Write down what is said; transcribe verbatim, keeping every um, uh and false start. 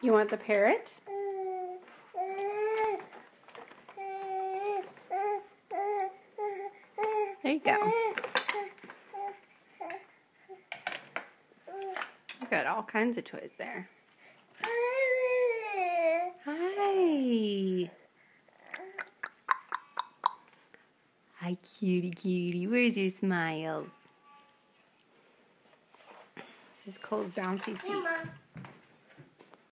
You want the parrot? There you go. You've got all kinds of toys there. Hi. Hi, cutie cutie. Where's your smile? This is Cole's bouncy seat.